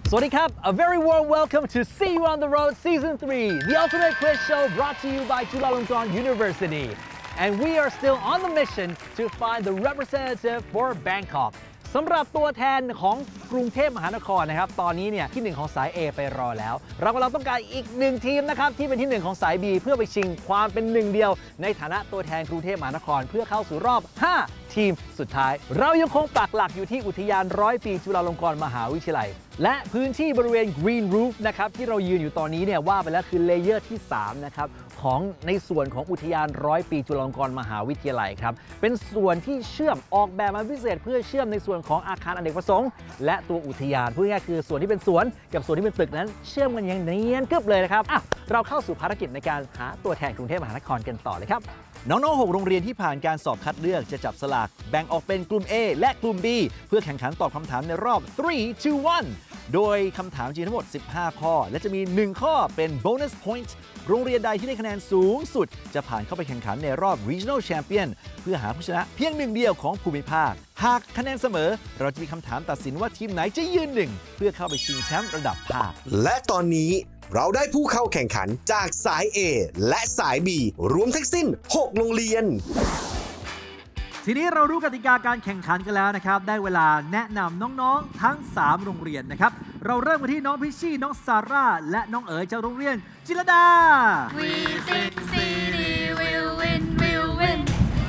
สวัสดีครับ A very warm welcome to See You on the Road Season 3, the ultimate quiz show brought to you by Chulalongkorn University. And we are still on the mission to find the representative for Bangkok. สำหรับตัวแทนของกรุงเทพมหานครนะครับตอนนี้เนี่ยที่1ของสาย A ไปรอแล้วเรากำลังต้องการอีก1ทีมนะครับที่เป็นที่1ของสาย B เพื่อไปชิงความเป็น1เดียวในฐานะตัวแทนกรุงเทพมหานครเพื่อเข้าสู่รอบ5ทีมสุดท้ายเรายังคงปักหลักอยู่ที่อุทยาน100 ปีจุฬาลงกรณ์มหาวิทยาลัยและพื้นที่บริเวณ Green Roof นะครับที่เรายืนอยู่ตอนนี้เนี่ยว่าไปแล้วคือเลเยอร์ที่3นะครับของในส่วนของอุทยาน100 ปีจุฬาลงกรณ์มหาวิทยาลัยครับเป็นส่วนที่เชื่อมออกแบบมาพิเศษเพื่อเชื่อมในส่วนของอาคารอเนกประสงค์และตัวอุทยานพูดง่ายๆคือส่วนที่เป็นสวนกับส่วนที่เป็นตึกนั้นเชื่อมกันอย่างเนียนกึบเลยนะครับเราเข้าสู่ภารกิจในการหาตัวแทนกรุงเทพมหานครกันต่อเลยครับน้องๆ6โรงเรียนที่ผ่านการสอบคัดเลือกจะจับสลากแบ่งออกเป็นกลุ่ม A และกลุ่ม B เพื่อแข่งขันตอบคำถามในรอบ 3 2 1 โดยคำถามจริงทั้งหมด15ข้อและจะมี1ข้อเป็น bonus point โรงเรียนใดที่ได้คะแนนสูงสุดจะผ่านเข้าไปแข่งขันในรอบ regional champion เพื่อหาผู้ชนะเพียง1เดียวของภูมิภาคหากคะแนนเสมอเราจะมีคำถามตัดสินว่าทีมไหนจะยืน1เพื่อเข้าไปชิงแชมป์ระดับภาคและตอนนี้เราได้ผู้เข้าแข่งขันจากสาย A และสาย B รวมทั้งสิ้น6โรงเรียนทีนี้เรารู้กติกาการแข่งขันกันแล้วนะครับได้เวลาแนะนำน้องๆทั้ง3โรงเรียนนะครับเราเริ่มกันที่น้องพิชชี่น้องซาร่าและน้องเอ๋ยจากโรงเรียนจิรดา We sing city will win will win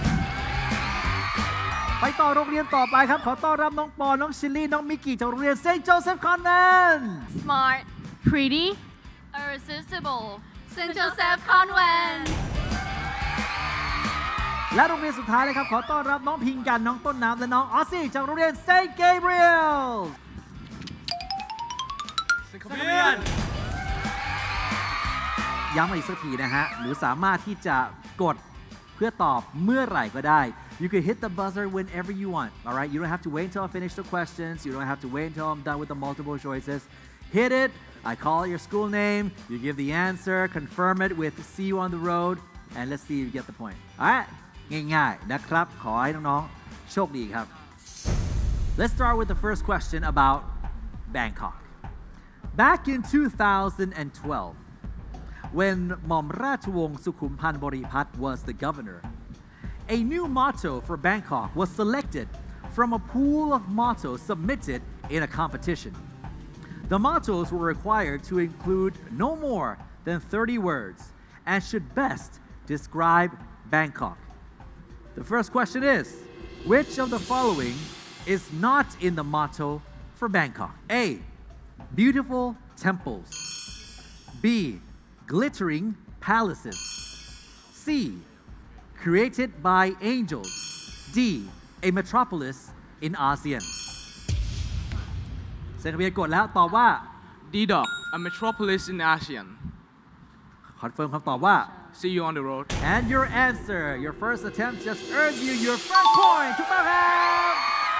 ไปต่อโรงเรียนต่อไปครับขอต้อนรับน้องปอน้องชิลลี่น้องมิกกี้จากโรงเรียนเซนต์โจเซฟคอนแวนต์ Smart pretty irresistible St. Joseph Convent และโรงเรียนสุดท้ายเลยครับขอต้อนรับน้องพิงกันน้องต้นน้ำและน้องออสซี่จากโรงเรียนเซนต์เกเบรียลย้ำอีกสักทีนะฮะหรือสามารถที่จะกดเพื่อตอบเมื่อไหร่ก็ได้ You can hit the buzzer whenever you want. All right, you don't have to wait until I finish the questions. You don't have to wait until I'm done with the multiple choices. Hit it. I call your school name. You give the answer. Confirm it with "See you on the road," and let's see if you get the point. All right, ง่ายๆนะครับขอให้น้องๆโชคดีครับ Let's start with the first question about Bangkok. Back in 2012, when Mom Ratchawong Sukhumpan Boripat was the governor.A new motto for Bangkok was selected from a pool of mottos submitted in a competition. The mottos were required to include no more than 30 words and should best describe Bangkok. The first question is, which of the following is not in the motto for Bangkok? A. Beautiful temples. B. Glittering palaces. C.Created by angels. D. A metropolis in ASEAN. เซนเวียกดแล้วตอบว่า D. Dog, a metropolis in ASEAN. คอนเฟิร์มคำตอบว่า See you on the road. And your answer, your first attempt just earned you your first point. ถูกต้องครับ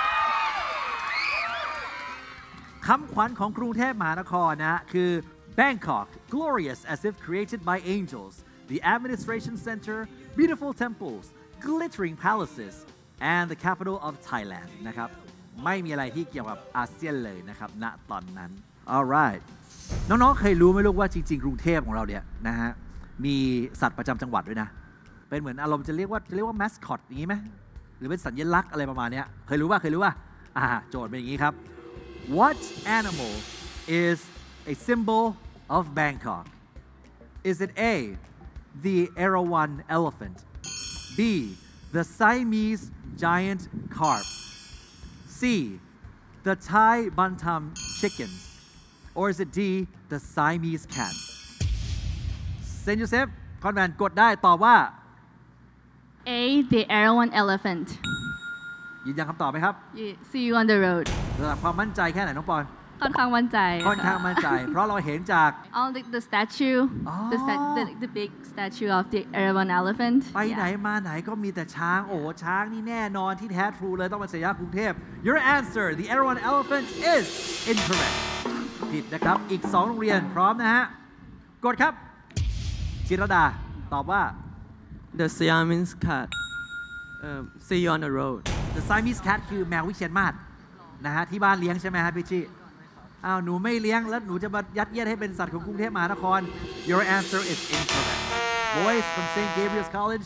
คำขวัญของกรุงเทพมหานครนะคือ Bangkok, glorious as if created by angels.The administration center, beautiful temples, glittering palaces, and the capital of Thailand นะครับไม่มีอะไรที่เกี่ยวกับอาเซียนเลยนะครับณตอนนั้น alright น้องๆเคยรู้ไหมลูกว่าจริงๆกรุงเทพของเราเนี่ยนะฮะมีสัตว์ประจำจังหวัดด้วยนะเป็นเหมือนอารมณ์จะเรียกว่า mascot อย่างนี้ไหมหรือเป็นสัญลักษณ์อะไรประมาณนี้เคยรู้ป่ะโจทย์เป็นอย่างนี้ครับ What animal is a symbol of Bangkok? Is it A.The Erawan elephant. B. The Siamese giant carp. C. The Thai bantam chickens. Or is it D. The Siamese cat? เซนต์โจเซฟคอนแวนต์กดได้ตอบว่า A. The Erawan elephant ยืนยันคำตอบไหมครับ See you on the road ระดับความมั่นใจแค่ไหนน้องปอนค่อนข้างมั่นใจเพราะเราเห็นจาก the statue the big statue of the Erawan elephant ไปไหนมาไหนก็มีแต่ช้างโอ้ช้างนี่แน่นอนที่แท้ทรูเลยต้องเป็นสัญลักษณ์กรุงเทพ Your answer the Erawan elephant is incorrect ผิดนะครับอีก2โรงเรียนพร้อมนะฮะกดครับจิรดาตอบว่า The Siamese cat See you on the road The Siamese cat คือแมววิเชียรมาศนะฮะที่บ้านเลี้ยงใช่ไหมฮะพี่ชี่อ้าวหนูไม่เลี้ยงแล้วหนูจะมายัดเยียดให้เป็นสัตว์ของกรุงเทพมหานคร Your answer is incorrect. Boys from St. Gabriel's College.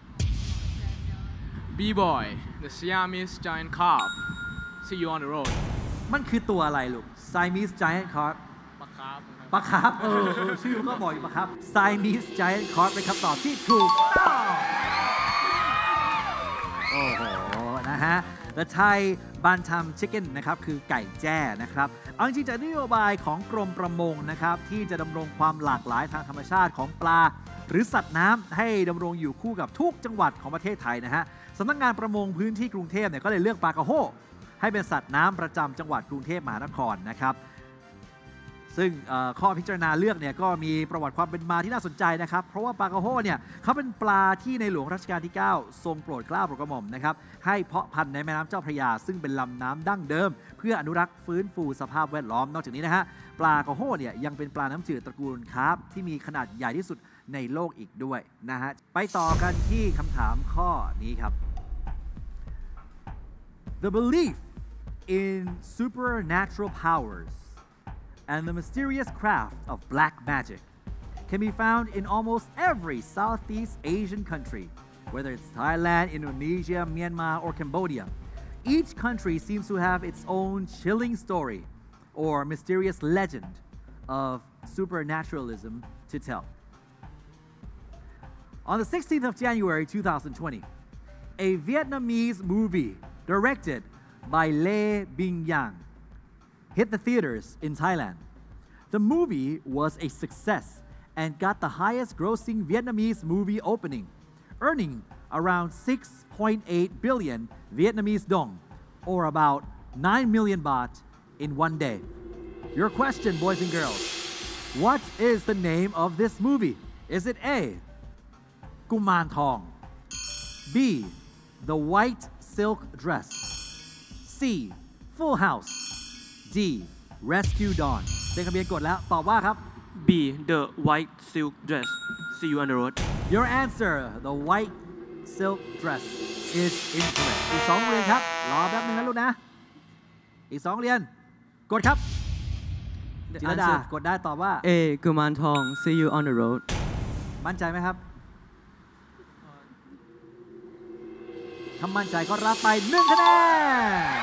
B-boy, the Siamese giant carp. See you on the road. มันคือตัวอะไรลูก Siamese giant carp ปลาคาร์ฟปลาคาร์ฟชื่อก็บอกอยู่ปลาคาร์ฟ Siamese giant carp เป็นคำตอบที่ถูกต้องโอ้โหนะฮะ The Thai Bantam Chicken นะครับคือไก่แจ้นะครับเอาจริงๆจากนโยบายของกรมประมงนะครับที่จะดำรงความหลากหลายทางธรรมชาติของปลาหรือสัตว์น้ำให้ดำรงอยู่คู่กับทุกจังหวัดของประเทศไทยนะฮะสำนักงานประมงพื้นที่กรุงเทพเนี่ยก็เลยเลือกปลากระโฮให้เป็นสัตว์น้ำประจำจังหวัดกรุงเทพมหานครนะครับซึ่งข้อพิจารณาเลือกเนี่ยก็มีประวัติความเป็นมาที่น่าสนใจนะครับเพราะว่าปลากระโฮเนี่ยเขาเป็นปลาที่ในหลวงรัชกาลที่ 9 ทรงโปรดเกล้าโปรดกระหม่อมนะครับให้เพาะพันธุ์ในแม่น้ำเจ้าพระยาซึ่งเป็นลำน้ำดั้งเดิมเพื่ออนุรักษ์ฟื้นฟูสภาพแวดล้อมนอกจากนี้นะฮะปลากระโฮเนี่ยยังเป็นปลาน้ำจืดตระกูลคาร์ปที่มีขนาดใหญ่ที่สุดในโลกอีกด้วยนะฮะไปต่อกันที่คำถามข้อนี้ครับ The belief in supernatural powers and the mysterious craft of black magic can be found in almost every Southeast Asian country, whether it's Thailand, Indonesia, Myanmar, or Cambodia. Each country seems to have its own chilling story or mysterious legend of supernaturalism to tell. On the 16th of January 2020, a Vietnamese movie directed by Lê Binh Yang hit the theaters in Thailand. The movie was a success and got the highest grossing Vietnamese movie opening, earning around 6.8 billion Vietnamese dong, or about 9 million baht in one day. Your question, boys and girls. What is the name of this movie? Is it A, Kuman Thong, B, The White Silk Dress, C, Full House, D, Rescue Dawn เซ็นทะเบียนกดแล้วตอบว่าครับ B. The white silk dress. See you on the road. Your answer the white silk dress is incorrect อีก2เรียนครับรอแป๊บนึงนะลูกนะอีก2เรียนกดครับจิรดากดได้ตอบว่า A. กุมารทอง See you on the road. มั่นใจไหมครับถ้ามั่นใจก็รับไป1คะแนน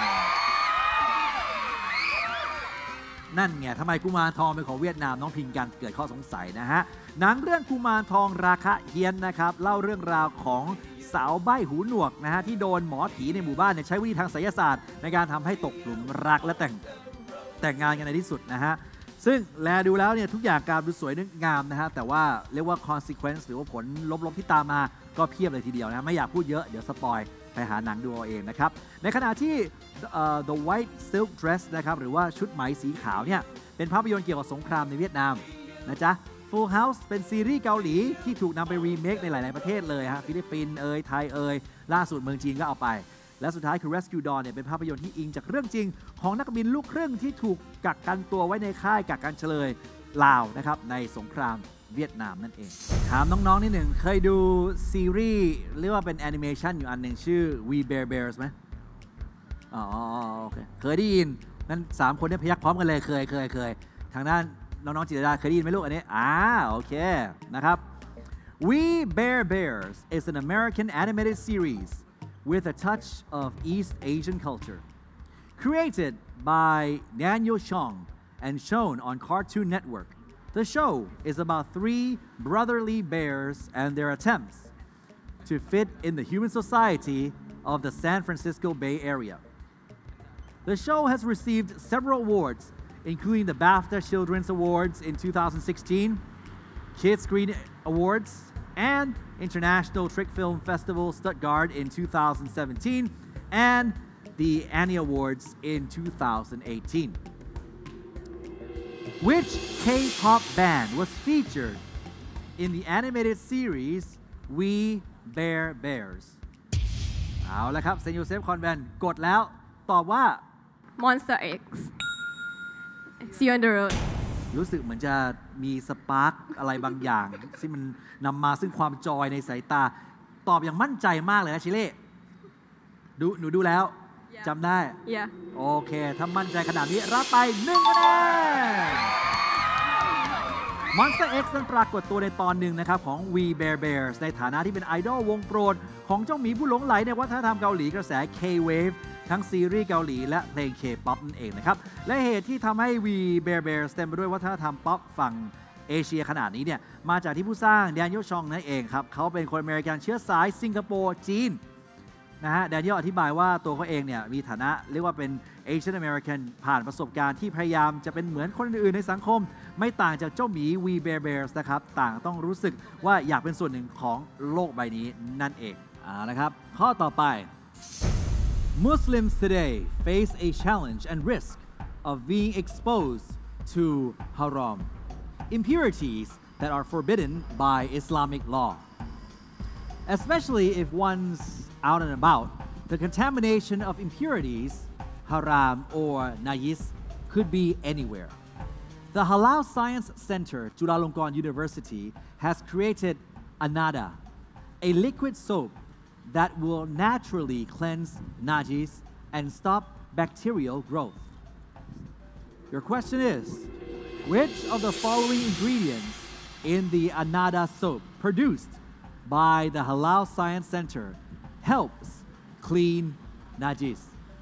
นั่นไงทำไมกุมารทองเป็นของเวียดนามน้องพิงกันเกิดข้อสงสัยนะฮะหนังเรื่องกุมารทองราคะเฮียนนะครับเล่าเรื่องราวของสาวใบ้หูหนวกนะฮะที่โดนหมอผีในหมู่บ้านเนี่ยใช้วิธีทางไสยศาสตร์ในการทำให้ตกหลุมรักและแต่งงานกันในที่สุดนะฮะซึ่งแลดูแล้วเนี่ยทุกอย่างการดูสวยงามนะฮะแต่ว่าเรียกว่า consequence หรือว่าผลลบๆที่ตามมาก็เพียบเลยทีเดียวนะไม่อยากพูดเยอะเดี๋ยวสปอยไปหาหนังดูเอาเองนะครับในขณะที่ The White Silk Dress นะครับหรือว่าชุดไหมสีขาวเนี่ยเป็นภาพยนตร์เกี่ยวกับสงครามในเวียดนามนะจ๊ะ Full House เป็นซีรีส์เกาหลีที่ถูกนำไปรีเมคในหลายๆประเทศเลยฮะฟิลิปปินส์ไทยล่าสุดเมืองจีนก็เอาไปและสุดท้ายคือ Rescue Dawn เนี่ยเป็นภาพยนตร์ที่อิงจากเรื่องจริงของนักบินลูกครึ่งที่ถูกกักกันตัวไว้ในค่ายกักกันเฉลยลาวนะครับในสงครามเวียดนามนั่นเองถามน้องๆนิดหนึ่งเคยดูซีรีส์เรียกว่าเป็นแอนิเมชันอยู่อันหนึ่งชื่อ We Bare Bears ไหมอ๋อโอเคเคยได้ยินนั่น3คนเนี่ยพยักพร้อมกันเลยเคยทางด้านน้องๆจิตรดาเคยได้ยินไหมลูกอันนี้โอเคนะครับ We Bare Bears is an American animated series with a touch of East Asian culture created by Daniel Chong and shown on Cartoon Network. The show is about 3 brotherly bears and their attempts to fit in the human society of the San Francisco Bay Area. The show has received several awards, including the BAFTA Children's Awards in 2016, Kids Screen Awards, and International Trick Film Festival Stuttgart in 2017, and the Annie Awards in 2018. Which K-pop band was featured in the animated series We Bare Bears เอาละครับเซนต์โยเซฟคอนแวนต์กดแล้วตอบว่า Monster X. See you on the road. รู้สึกเหมือนจะมีสปาร์กอะไรบางอย่างที่มันนำมาซึ่งความจอยในสายตาตอบอย่างมั่นใจมากเลยนะชิเล่หนูดูแล้วจำได้ Yeah. โอเค ถ้ามั่นใจขนาดนี้รับไป1คะแนน Monster X นั้นปรากฏตัวในตอนหนึ่งนะครับของ We Bare Bears ในฐานะที่เป็นไอดอลวงโปรดของเจ้าหมีผู้หลงไหลในวัฒนธรรมเกาหลีกระแส K-Wave ทั้งซีรีส์เกาหลีและเพลง K-POP นั่นเองนะครับและเหตุที่ทำให้ We Bare Bears เต็มไปด้วยวัฒนธรรมป๊อปฝั่งเอเชียขนาดนี้เนี่ยมาจากที่ผู้สร้างแดเนียลชองนั่นเองครับเขาเป็นคนอเมริกันเชื้อสายสิงคโปร์จีนนะฮะแดเนียลอธิบายว่าตัวเขาเองเนี่ยมีฐานะเรียกว่าเป็น Asian American ผ่านประสบการณ์ที่พยายามจะเป็นเหมือนคนอื่นๆในสังคมไม่ต่างจากเจ้าหมี We Bare Bears นะครับต่างต้องรู้สึกว่าอยากเป็นส่วนหนึ่งของโลกใบนี้นั่นเองนะครับข้อต่อไป Muslims today face a challenge and risk of being exposed to haram impurities that are forbidden by Islamic law especially if one's out and about the contamination of impurities haram or najis could be anywhere. The Halal Science Center, Chulalongkorn University, has created Anada, a liquid soap that will naturally cleanse najis and stop bacterial growth. Your question is, which of the following ingredients in the Anada soap produced by the Halal Science Center helps clean najis?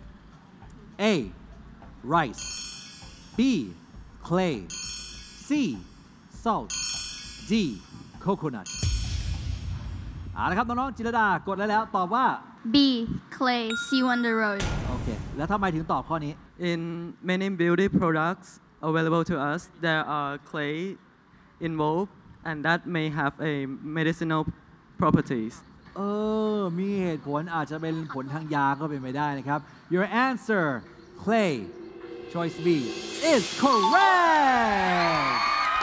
A. Rice. B. Clay. C. Salt. D. Coconut. เอาละครับน้องๆจิรดากดแล้วตอบว่า B. Clay. See you on the road. โอเคแล้วทำไมถึงตอบข้อนี้ In many beauty products available to us, there are clay involved, and that may have a medicinal properties. มีเหตุผลอาจจะเป็นผลทางยาก็เป็นไปได้นะครับ Your answer clay choice B is correct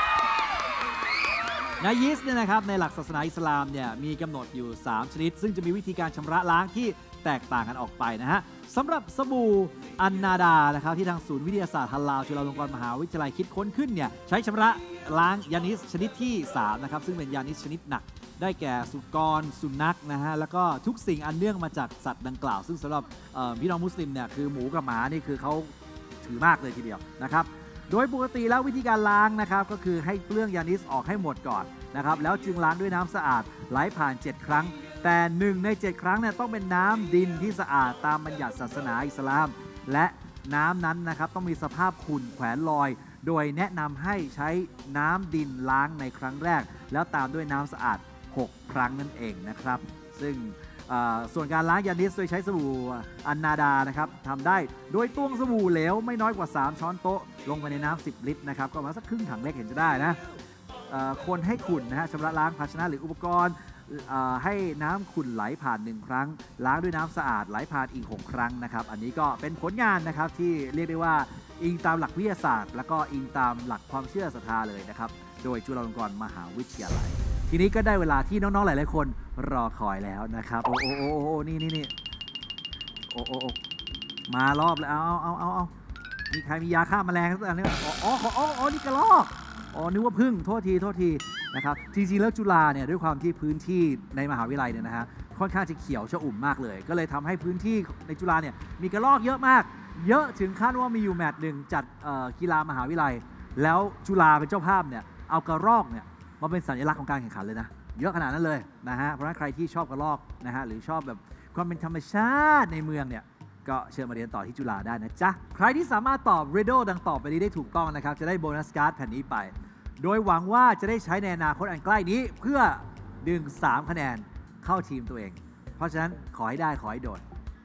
นายิสเนี่ยนะครับในหลักศาสนาอิสลามเนี่ยมีกำหนดอยู่3ชนิดซึ่งจะมีวิธีการชำระล้างที่แตกต่างกันออกไปนะฮะสำหรับสบู่อันนาดานะครับที่ทางศูนย์วิทยาศาสตร์ฮัลลาลจุฬาลงกรณ์มหาวิทยาลัยคิดค้นขึ้นเนี่ยใช้ชำระล้างยานิสชนิดที่3นะครับซึ่งเป็นยานิสชนิดหนักได้แก่สุกรสุนัขนะฮะแล้วก็ทุกสิ่งอันเนื่องมาจากสัตว์ดังกล่าวซึ่งสำหรับพี่น้องมุสลิมเนี่ยคือหมูกับหมานี่คือเขาถือมากเลยทีเดียวนะครับโดยปกติแล้ววิธีการล้างนะครับก็คือให้เปลื้องยานิสออกให้หมดก่อนนะครับแล้วจึงล้างด้วยน้ำสะอาดไหลผ่าน7ครั้งแต่1ใน7ครั้งเนี่ยต้องเป็นน้ำดินที่สะอาดตามบัญญัติศาสนาอิสลามและน้ำนั้นนะครับต้องมีสภาพขุ่นแขวนลอยโดยแนะนำให้ใช้น้ำดินล้างในครั้งแรกแล้วตามด้วยน้ำสะอาด6 ครั้งนั่นเองนะครับซึ่งส่วนการล้างยานิสโดยใช้สบู่อันนาดานะครับทำได้โดยตวงสบู่เหลวไม่น้อยกว่า3ช้อนโต๊ะลงไปในน้ำ10 ลิตรนะครับก็ประมาณสักครึ่งถังเล็กเห็นจะได้นะคนให้ขุ่นนะฮะชำระล้างภาชนะหรืออุปกรณ์ให้น้ำขุ่นไหลผ่าน1 ครั้งล้างด้วยน้ำสะอาดไหลผ่านอีก6 ครั้งนะครับอันนี้ก็เป็นผลงานนะครับที่เรียกได้ว่าอิงตามหลักวิทยาศาสตร์แล้วก็อิงตามหลักความเชื่อศรัทธาเลยนะครับโดยจุฬาลงกรณ์มหาวิทยาลัยทีนี้ก็ได้เวลาที่น้องๆหลายๆคนรอคอยแล้วนะครับโอ้นี่โอ้มารอบเลยเอามีใครมียาฆ่าแมลงสักอันนึงอ๋อนี่กระรอกนึกว่าพึ่งโทษทีนะครับจริงๆแล้วจุฬาเนี่ยด้วยความที่พื้นที่ในมหาวิทยาลัยเนี่ยนะฮะค่อนข้างจะเขียวชอุ่มมากเลยก็เลยทำให้พื้นที่ในจุฬาเนี่ยมีกระรอกเยอะมากเยอะถึงขั้นว่ามีอยู่แมตช์หนึ่งจัดกีฬามหาวิทยาลัยแล้วจุฬาเป็นเจ้าภาพเนี่ยเอากระรอกเนี่ยมาเป็นสัญลักษณ์ของการแข่งขันเลยนะเยอะขนาดนั้นเลยนะฮะเพราะฉะนั้นใครที่ชอบกระรอกนะฮะหรือชอบแบบความเป็นธรรมชาติในเมืองเนี่ยก็เชิญมาเรียนต่อที่จุฬาได้นะจ๊ะใครที่สามารถตอบ riddle ดังต่อไปนี้ได้ถูกต้องนะครับจะได้โบนัสการ์ดแผ่นนี้ไปโดยหวังว่าจะได้ใช้ในอนาคตอันใกล้นี้เพื่อดึง3 คะแนนเข้าทีมตัวเองเพราะฉะนั้นขอให้ได้ขอให้โดน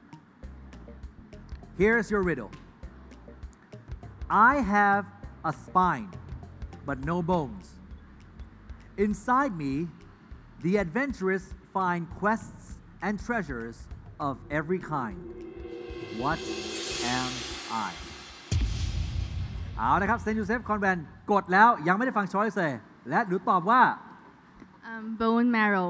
Here's your riddle I have a spine but no bones Inside me the adventurous find quests and treasures of every kind What am I เอานะครับเซนต์ยูเซฟคอนแวนต์กดแล้วยังไม่ได้ฟังช้อยส์เลยและหนูตอบว่า Bone marrow.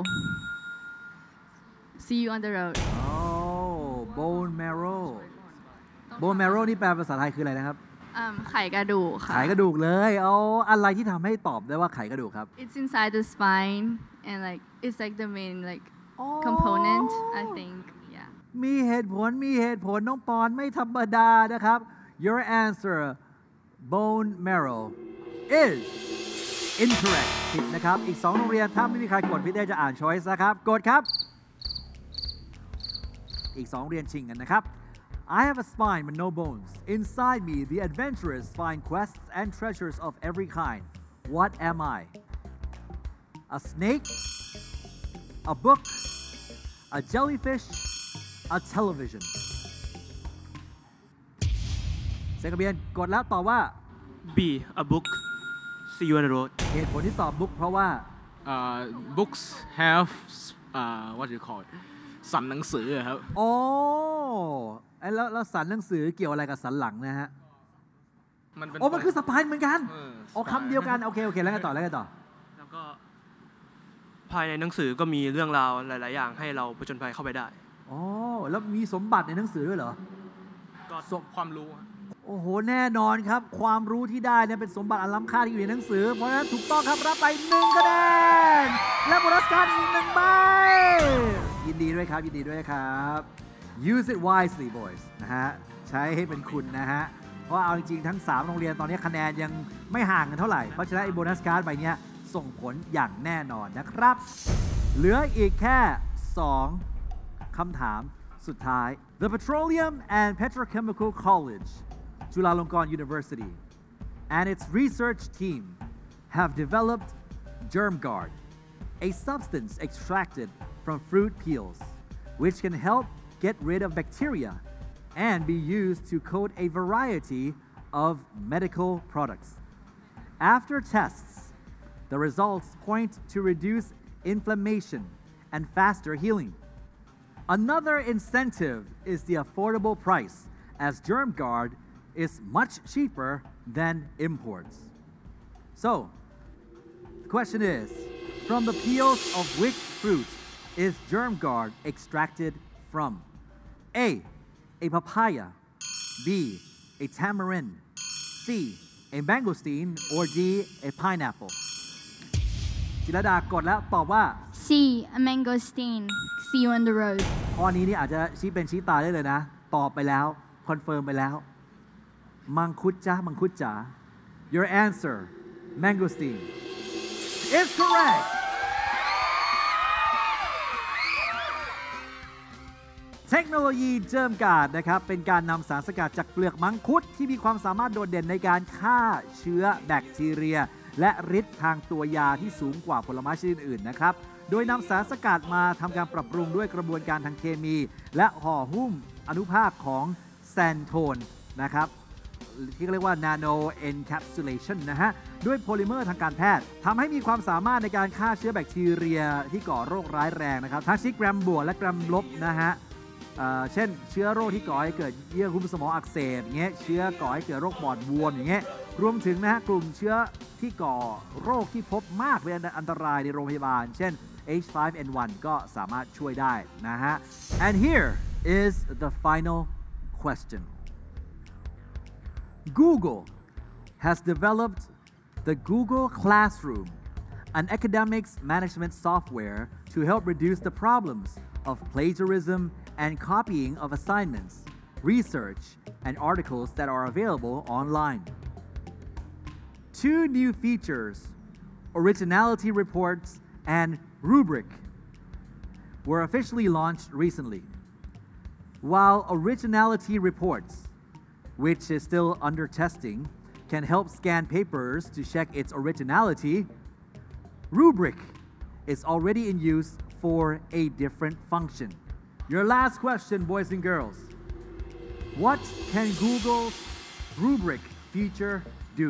See you on the road. bone marrow bone marrow นี่แปลภาษาไทยคืออะไรนะครับไขกระดูกค่ะไขกระดูกเลยเอาอะไรที่ทำให้ตอบได้ว่าไขกระดูกครับ It's inside the spine and like it's like the main like component I think yeah มีเหตุผลน้องปอนไม่ธรรมดานะครับ Your answer bone marrow is incorrect ผิดนะครับอีก2โรงเรียนถ้าไม่มีใครกดพี่เต้จะอ่าน choice นะครับกดครับอีก2โรงเรียนชิงกันนะครับ I have a spine but no bones inside me the adventurers find quests and treasures of every kind what am I a snake a book a jellyfish a television เซกเบียนกดแล้วตอบว่า B. A book. See you on the road. เหตุผลที่ตอบบุ๊กเพราะว่า books have what do you call it สันหนังสือครับโอ้แล้วสันหนังสือเกี่ยวอะไรกับสันหลังนะฮะมันเป็นโอ้มันคือสปายเหมือนกันโอ้คำเดียวกันโอเคแล้วไงต่อแล้วก็ภายในหนังสือก็มีเรื่องราวหลาย ๆ อย่างให้เราผจญภัยเข้าไปได้อ๋อแล้วมีสมบัติในหนังสือด้วยเหรอก็ความรู้โอ้โหแน่นอนครับความรู้ที่ได้เนี่ยเป็นสมบัติอันล้ำค่าที่อยู่ในหนังสือเพราะฉะนั้นถูกต้องครับรับไป1 คะแนนและโบนัสการ์ดอีก1 ใบยินดีด้วยครับ use it wisely boys นะฮะใช้ให้เป็นคุณนะฮะเพราะเอาจริงๆทั้ง3โรงเรียนตอนนี้คะแนนยังไม่ห่างกันเท่าไหร่เพราะฉะนั้นไอ้โบนัสการ์ดใบนี้ส่งผลอย่างแน่นอนนะครับเหลืออีกแค่2 คำถามสุดท้าย The Petroleum and Petrochemical College Chulalongkorn University and its research team have developed GermGuard, a substance extracted from fruit peels, which can help get rid of bacteria and be used to coat a variety of medical products. After tests, the results point to reduce inflammation and faster healing. Another incentive is the affordable price, as GermGuard is much cheaper than imports. So, the question is, from the peels of which fruit is GermGuard extracted from? A papaya, B, a tamarind, C, a mangosteen, or D, a pineapple? จิรดากดแล้วตอบว่า C. A mangosteen. See you on the road. ข้อนี้นี่อาจจะชี้เป็นชี้ตายได้เลยนะตอบไปแล้วคอนเฟิร์มไปแล้วมังคุดจ๋า Your answer mangosteen is correct เทคโนโลยีเจิมการ์ดนะครับเป็นการนำสารสกัดจากเปลือกมังคุดที่มีความสามารถโดดเด่นในการฆ่าเชื้อแบคทีเรียและฤทธิ์ทางตัวยาที่สูงกว่าผลไม้ชนิดอื่นนะครับโดยนำสารสกัดมาทำการปรับปรุงด้วยกระบวนการทางเคมีและห่อหุ้มอนุภาคของแซนโทนนะครับที่เรียกว่า nano encapsulation นะฮะด้วยโพลิเมอร์ทางการแพทย์ทำให้มีความสามารถในการฆ่าเชื้อแบคทีเรียที่ก่อโรคร้ายแรงนะครับทั้งชนิดแกรมบวกและแกรมลบนะฮะเช่นเชื้อโรคที่ก่อให้เกิดเยื่อหุ้มสมองอักเสบอย่างเงี้ยเชื้อก่อให้เกิดโรคปอดบวมอย่างเงี้ยรวมถึงนะฮะกลุ่มเชื้อที่ก่อโรคที่พบมากเป็นอันตรายในโรงพยาบาลเช่น H5N1 ก็สามารถช่วยได้นะฮะ and here is the final question Google has developed the Google Classroom, an academics management software to help reduce the problems of plagiarism and copying of assignments, research, and articles that are available online. 2 new features, Originality Reports and Rubric, were officially launched recently. While Originality Reports, which is still under testing, can help scan papers to check its originality, Rubric is already in use for a different function. Your last question, boys and girls. What can Google's Rubric feature do?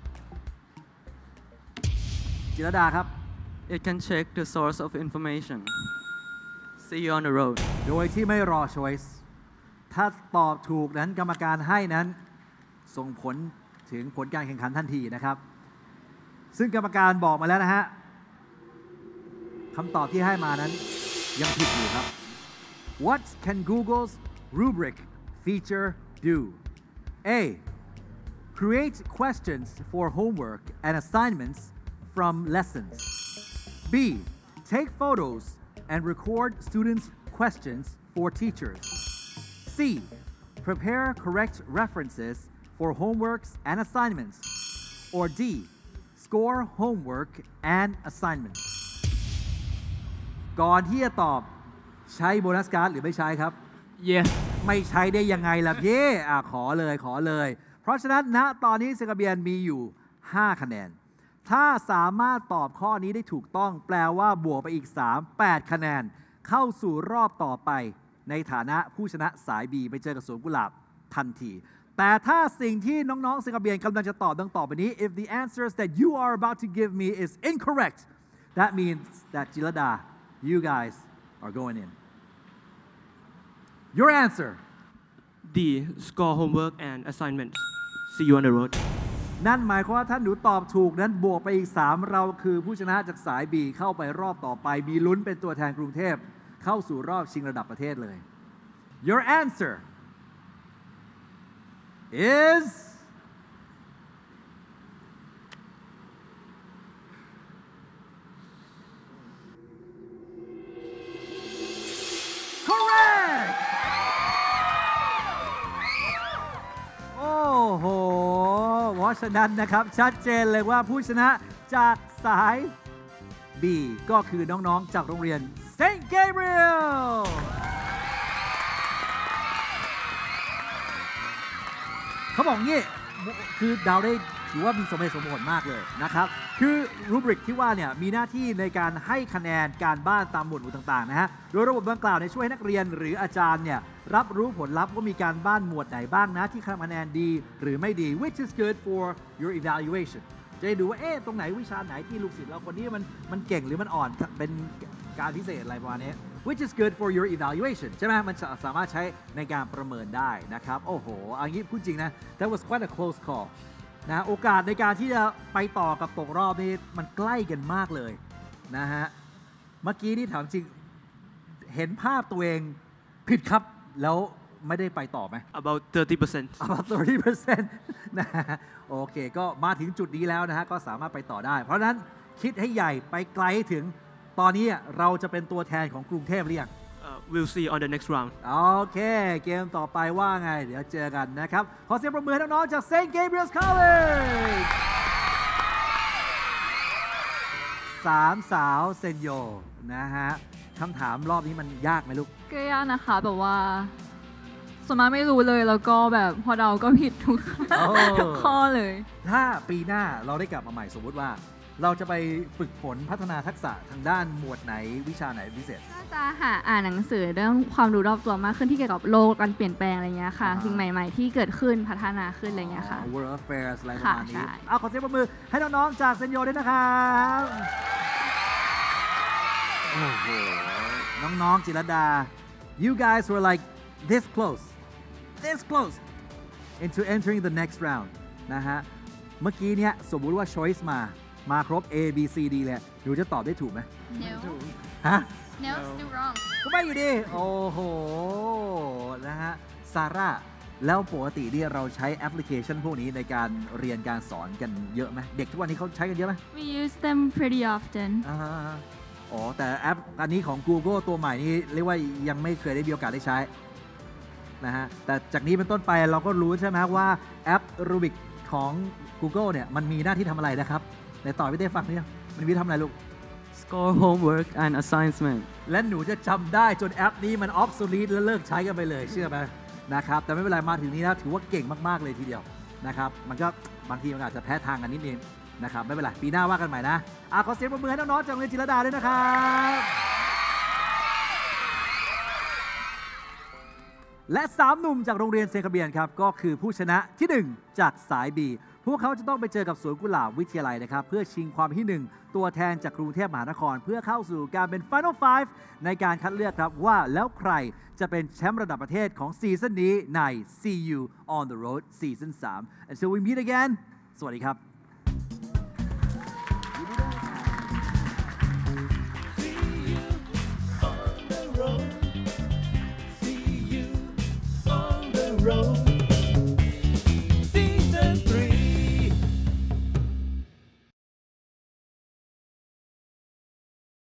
จิรดาครับ It can check the source of information. See you on the road. โดยที่ไม่รอ choice ถ้าตอบถูกนั้นกรรมการให้นั้นส่งผลถึงผลการแข่งขันทันทีนะครับซึ่งกรรมการบอกมาแล้วนะฮะคำตอบที่ให้มานั้นยังผิดอยู่ครับ What can Google's Rubric feature do? A. Create questions for homework and assignments from lessons. B. Take photos and record students' questions for teachers C prepare correct references for homeworks and assignments or D score homework and assignments ก่อนที่จะตอบใช้โบนัสการ์ดหรือไม่ใช้ครับ Yes ไม่ใช้ได้ยังไงล่ะพี่ขอเลยเพราะฉะนั้นณตอนนี้เซกาเบียนมีอยู่5คะแนนถ้าสามารถตอบข้อนี้ได้ถูกต้องแปลว่าบวกไปอีก8คะแนนเข้าสู่รอบต่อไปในฐานะผู้ชนะสาย B ไปเจอกับสวนกุหลาบทันทีแต่ถ้าสิ่งที่น้องๆเซกาเบียนกำลังจะตอบดังต่อไปนี้ if the answers that you are about to give me is incorrect that means that จิรดา you guys are going in your answer D score homework and assignments see you on the road นั่นหมายความว่าถ้าหนูตอบถูกนั้นบวกไปอีก3เราคือผู้ชนะจากสาย B เข้าไปรอบต่อไปมีลุ้นเป็นตัวแทนกรุงเทพเข้าสู่รอบชิงระดับประเทศเลย Your answer is correct โอ้โหเพราะฉะนั้นนะครับชัดเจนเลยว่าผู้ชนะจากสาย B ก็คือน้องๆจากโรงเรียน St. Gabriel เขาบอกงี้คือดาวได้ถือว่ามีสมเหตุสมผลมากเลยนะครับคือรูบริกที่ว่าเนี่ยมีหน้าที่ในการให้คะแนนการบ้านตามหมวดหมู่ต่างๆนะฮะโดยระบบดังกล่าวช่วยให้นักเรียนหรืออาจารย์เนี่ยรับรู้ผลลัพธ์ว่ามีการบ้านหมวดไหนบ้างนะที่คะแนนดีหรือไม่ดี which is good for your evaluation จะได้ดูว่าตรงไหนวิชาไหนที่ลูกศิษย์เราคนนี้มันเก่งหรือมันอ่อนเป็นการพิเศษอะไรประมาณนี้ which is good for your evaluation ใช่ไหมมันสามารถใช้ในการประเมินได้นะครับโอ้โหอันนี้พูดจริงนะ that was quite a close call นะโอกาสในการที่จะไปต่อกับตกรอบนี้มันใกล้กันมากเลยนะฮะเมื่อกี้นี่ถามจริงเห็นภาพตัวเองผิดครับแล้วไม่ได้ไปต่อไหม about 30% about 30% นะฮะโอเคก็มาถึงจุดนี้แล้วนะฮะก็สามารถไปต่อได้เพราะฉะนั้นคิดให้ใหญ่ไปไกลถึงตอนนี้เราจะเป็นตัวแทนของกรุงเทพหรือยัง we'll see on the next round โอเคเกมต่อไปว่าไงเดี๋ยวเจอกันนะครับขอเสียงปรบมือให้น้องๆจาก St. Gabriel's College 3 สาวเซนโยนะฮะคำถามรอบนี้มันยากไหมลูกก็ยากนะคะแบบว่าส่วนมากไม่รู้เลยแล้วก็แบบพอเดาก็ผิดทุกข้อเลยถ้าปีหน้าเราได้กลับมาใหม่สมมติว่าเราจะไปฝึกฝนพัฒนาทักษะทางด้านหมวดไหนวิชาไหนพิเศษน่าจะอ่านหนังสือเรื่องความรู้รอบตัวมากขึ้นที่เกี่ยวกับโลกการเปลี่ยนแปลงอะไรเงี้ยค่ะสิ่งใหม่ๆที่เกิดขึ้นพัฒนาขึ้นอะไรเงี้ยค่ะ World Affairs อะไรประมาณนี้ขอเสียงปรบมือให้น้องๆจากเซนโยด้วยนะครับโอ้โหน้องๆจิรดา you guys were like this close into entering the next round นะฮะเมื่อกี้เนี่ยสมมุติว่า choice มาครบ A B C D เลยหนูจะตอบได้ถูกไหม No ฮะ No still wrong ก็ไม่อยู่ดีโอ้โหนะฮะซาร่าแล้วปกติเนี่ยเราใช้แอปพลิเคชันพวกนี้ในการเรียนการสอนกันเยอะไหมเด็กทุกวันนี้เขาใช้กันเยอะไหม We use them pretty often อ๋อแต่แอปอันนี้ของ Google ตัวใหม่นี่เรียกว่ายังไม่เคยได้มีโอกาสได้ใช้นะฮะแต่จากนี้เป็นต้นไปเราก็รู้ใช่ไหมว่าแอป Rubik ของ Google เนี่ยมันมีหน้าที่ทำอะไรนะครับในต่อพี่เต้ฟังนี่มันมีทำอะไรลูก score homework and assignment และหนูจะจำได้จนแอปนี้มัน obsolete และเลิกใช้กันไปเลยเชื่อไหมนะครับแต่ไม่เป็นไรมาถึงนี้แล้วถือว่าเก่งมากๆเลยทีเดียวนะครับมันก็บางทีมันอาจจะแพ้ทางกันนิดนึงนะครับไม่เป็นไรปีหน้าว่ากันใหม่นะขอเสียงปรบมือให้น้องๆจากโรงเรียนจิรดาด้วยนะครับและ3หนุ่มจากโรงเรียนเซนคาเบียนครับก็คือผู้ชนะที่1จากสาย B พวกเขาจะต้องไปเจอกับสวนกุหลาบวิทยาลัยนะครับเพื่อชิงความที่1ตัวแทนจากกรุงเทพมหานครเพื่อเข้าสู่การเป็น Final 5 ในการคัดเลือกครับว่าแล้วใครจะเป็นแชมป์ระดับประเทศของซีซั่นนี้ใน See You on the Road Season 3 Until we meet again สวัสดีครับ